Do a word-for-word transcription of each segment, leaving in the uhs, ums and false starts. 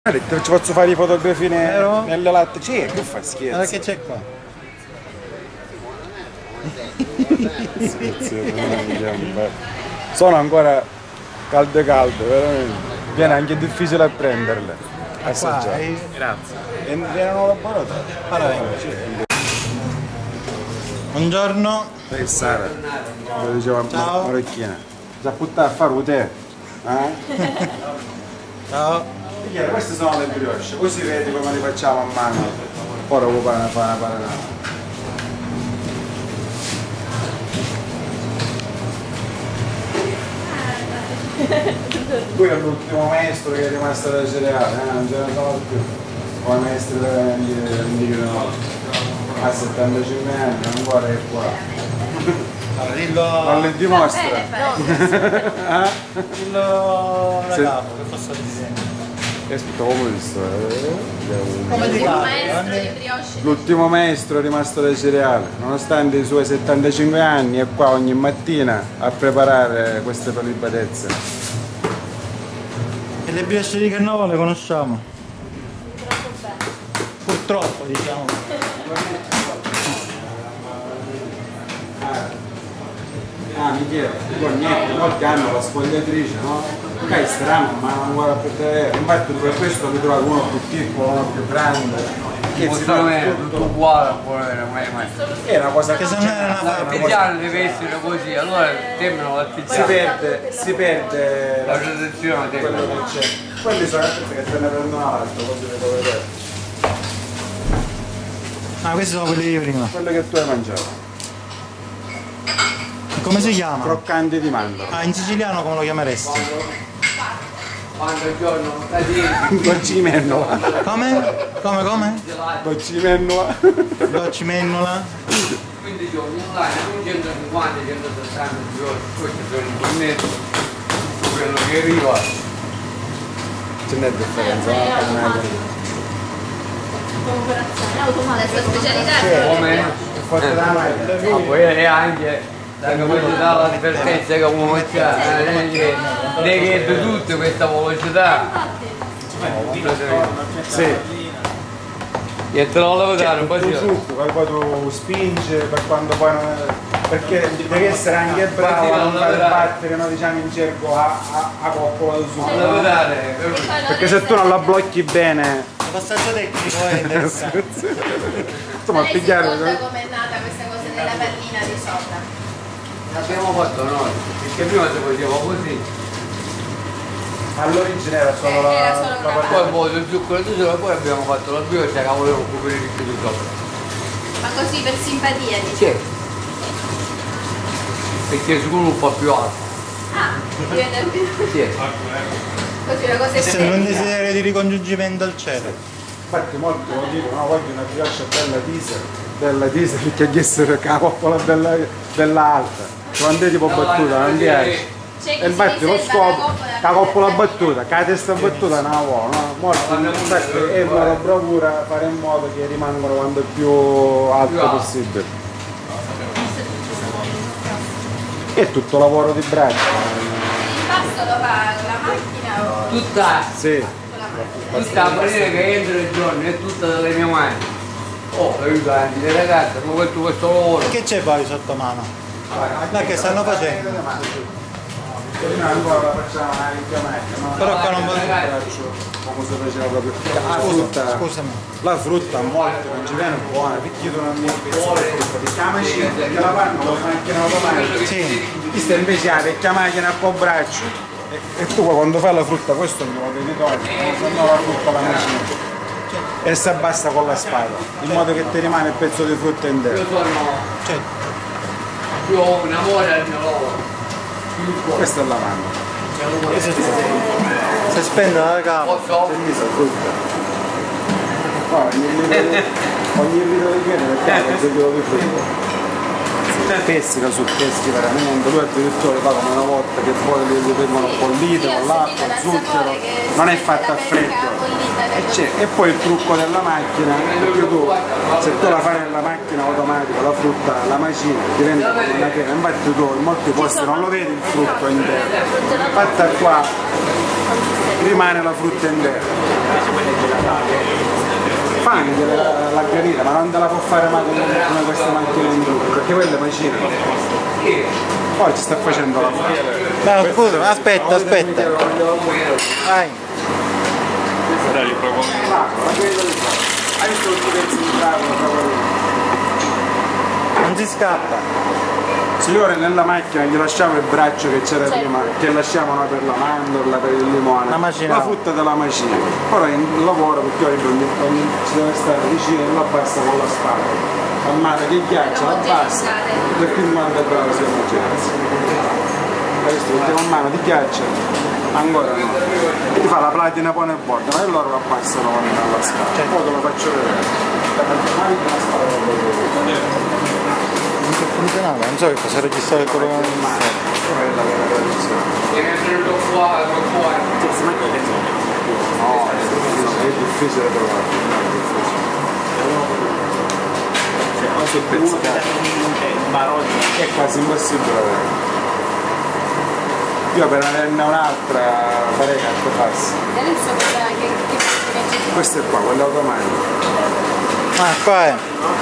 Ci posso fare le fotografie ne... nelle latte? C'è, che fa scherzo? Allora che c'è qua? Sono ancora calde calde, veramente. Viene anche difficile a prenderle. Assaggiare. Grazie. E viene laboratorio. Allora, buongiorno. E Sara, lo diceva Ciao. Orecchina. Già puttana a fare un tè. Eh? Ciao. Queste sono le brioche, così vedi come le facciamo a mano. Poi dopo fare una fare una paranata. Lui è l'ultimo maestro che è rimasto da cereale, eh? Non ce ne sono più. Poi maestri indicano a settantacinque anni, ancora è qua. Allora, dillo... Non le dimostra. Eh, dillo da capo, che posso dire? Aspetta, come visto? Come ti L'ultimo va? maestro di brioche. L'ultimo maestro è rimasto da cereale, nonostante i suoi settantacinque anni, è qua ogni mattina a preparare queste prelibatezze. E le brioche di Cannova le conosciamo? Troppo bene. Purtroppo, diciamo. Ah, mi chiedo, con niente, molti hanno la sfogliatrice, no? Ok, è strano, ma non guarda per te. Infatti per questo mi trovo uno più piccolo, uno più grande. Che si fa tutto uguale a volere, mai mai. È una cosa che Che se non era una fame. L'artigiano deve essere così, allora sembrano si l'artigiano. perde, si perde La tradizione quello deve. che c'è. Quelli sono altri che te ne prendono un altro, così devo vedere. Ah, questi sono quelli di prima. Quello che tu hai mangiato. Come si chiama? Croccanti di mandorla. Ah, in siciliano come lo chiameresti? Quando il giorno sta dietro, Goccimennola. Come? Come, come? Goccimennola. Goccimennola. quindici giorni online, centocinquanta centosessanta giorni, questo sono il cornetto, quello che arriva. Ce n'è differenza, no? Lavorazione automatica, la sua specialità. Come? Forte da mai. Ma poi è anche la capacità, la divertenza che uno c'ha, richiede tutto questa velocità. Sì. E te lo devo dare un po' Tu di succo, che poi tu spingi per quando poi non... Perché devi essere anche bravo a non fare battere, no, diciamo in gergo a, a, a coppola di succo. lo devo dare. Perché se tu non la blocchi bene... Il passaggio tecnico è interessante. Insomma, Lei si pigliare... ricorda com'è nata questa cosa della pallina di sopra? L'abbiamo fatto noi, perché prima si faceva così. All'origine era solo la... Era solo una la Poi un po' di zucchero di sopra, poi abbiamo fatto la brioche che volevo coprire tutto di sopra. Ma così per simpatia, diciamo. Sì. Perché sicuro un po' più alto. Ah, diventa più... Sì. Così una cosa è Sembra un pequeña. desiderio di ricongiungimento al cielo. Infatti molti lo dicono, no, voglio una brioche bella diesel, bella diesel perché gli essere la coppola bella, bella alta. Quando è tipo battuta, non piace. C'è chi E infatti si lo riserva scopo, la coppola la coppola battuta, che la testa battuta non la vuole, no? Molti, infatti è una bravura fare in modo che rimangano quanto più alto possibile. È tutto lavoro di braccio. L'impasto lo fa la macchina o... Tutta, Sì. con la macchina? tutta la farina che entra il giorno è tutta dalle mie mani. Oh, aiutanti, le ragazze, ma questo, questo lavoro. Che c'è poi sotto mano? Ma che stanno facendo? Prima ancora facciamo una ricca macchina, no? Però qua non va... Come si faceva proprio. La frutta, Scusami. la frutta molto non ci viene buona, perché tu non mi perché la macchina perché la fanno con la macchina automatica. Sì. Questa invece ha la vecchia macchina a po' braccio e, e tu quando fai la frutta questo me lo devi togliere, se no la frutta la macchina. E si abbassa con la spada, in modo che ti rimane il pezzo di frutta intero. Io sono, Cioè, io ho un amore al mio lavoro. Questa è la mano. che si si spende la capo. Posso? C'è messa frutta. No, ogni litro di ogni litro di chiede mettiamo mezzo chilo di frutta. pesca su peschi veramente, lui addirittura li fa come una volta che poi li, li vengono bolliti con l'acqua, zucchero, non è fatto a freddo. E, c'è, e poi il trucco della macchina, perché tu se tu la fai nella macchina automatica, la frutta, la macina, diventa una crema, infatti tu in molti posti non lo vedi il frutto intero, fatta qua rimane la frutta intera. Fa anche la, la granita, ma non te la può fare mai come, come queste macchine in trucco, perché quelle macine. Poi ci sta facendo la frutta. No, scusa, aspetta, aspetta. Vai. Hai visto tutti i pezzi di tavola? Non si scappa. Signore, nella macchina gli lasciamo il braccio che c'era prima, che lasciavano per la mandorla, per il limone, la, la frutta della macina. Ora in lavoro perché ogni, ogni, ci deve stare vicino e la basta con la spada. Man mano che ghiaccia la basta, perché il mano del bravo si omogenizza. Hai visto? Perché man mano ti ghiaccia, ancora no. Ti fa la platina poi nel bordo, ma e loro la passano con la spada. Poi te lo faccio vedere. Non so funzionava, non so che cosa registrare quello che non Viene venuto fuori, fuori. No, è difficile trovare. Quasi pezzato, È quasi impossibile. Io per averne un'altra farei carte farsi. Questo è qua, quello automatico. Ah, qua è.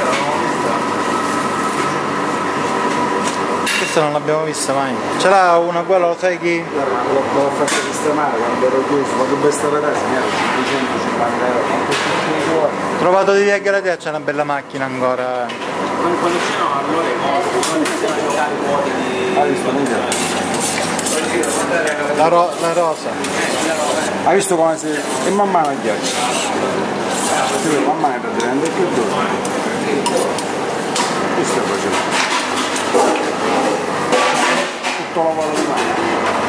Questa non l'abbiamo vista mai. Ce l'ha una quella, lo sai chi? L'ho fatto sistemare quando ero chiuso, ma che besta la casa, mi ha duecentocinquanta euro. Trovato di via Galatea, c'è una bella macchina ancora. quando c'erano allora i modi, quando c'erano i vari modi di... Hai visto? La, ro la rosa. Hai visto come si... e man mano ghiaccia. Man mano è praticamente più duro. Che stai facendo? Tutto lavoro di mano.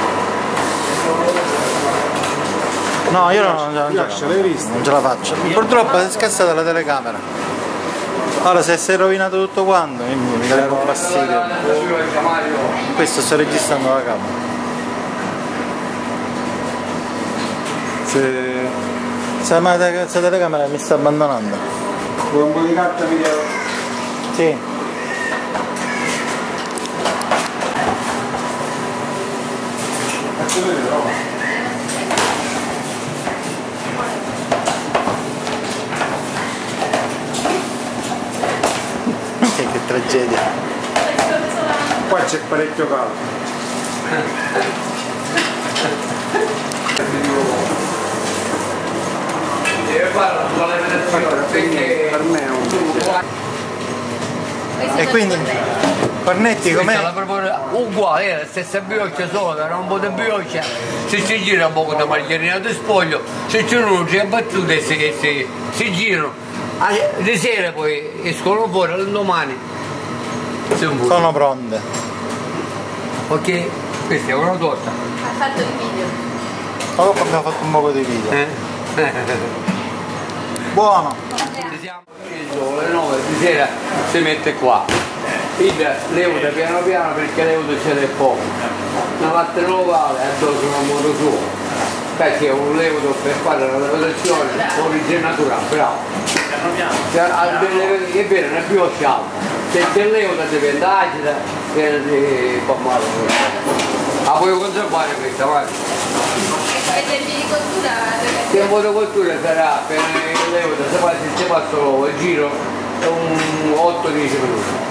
No, io non, non, non, non ce la faccio. Purtroppo si è scassata la telecamera. Ora se si è rovinato tutto quanto, quindi mi dà un fastidio. Questo sto registrando la camera. Se... Questa telecamera mi sta abbandonando. Vuoi un po' di carta video? Sì. Faccio vedere, Roma. Che tragedia. Qua c'è parecchio caldo. Deve fare la tua perché per me è un... E quindi Cornetti com'è? Uguale, è la stessa bioccia solo, era un po' di bioccia, se si gira un po' con la margherina di spoglio, se c'è uno c'è battute si, si, si girano. Di sera poi escono fuori, l'indomani sono pronte. Ok, questa è una torta. Ha fatto il video. Oh, abbiamo fatto un poco di video. Eh? Buono. Alle nove di sera si mette qua. Il leuta piano piano perché leuta ce n'è poco. Una parte locale addosso a modo suo. Perché un leuto per fare la lavorazione origine naturale, bravo. È vero, non è più scialbo. Se c'è leuta diventa acida e fa male. Ah, puoi conservare questa, vai. E tempi di cottura? Il tempo di cottura sarà per il leuta, se poi si passa l'uovo, il giro è un otto dieci minuti.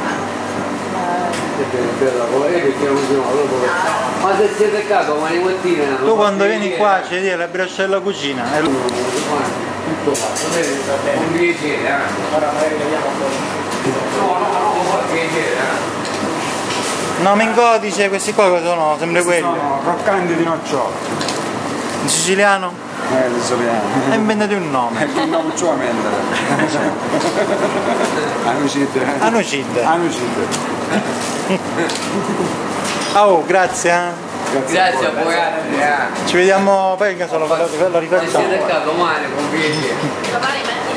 Ma se siete a casa domani mattina... Tu quando vieni qua ci vedi la brioche della cucina. È tutto fatto, un piacere, eh? Ora magari vediamo un po'. No, no, no, un piacere, eh? No, Mingo dice questi qua sono sempre quelli. Sono croccanti di nocciola. In siciliano? Eh, di siciliano. E inventati un nome. E che non ci vuoi vendere? Anucide. Anucide. Anucide. Oh, grazie. Eh. Grazie, Grazie a voi, eh. Ci vediamo poi in caso lo, lo, lo rifacciamo. Se siete a casa domani con piacere. Domani mattina.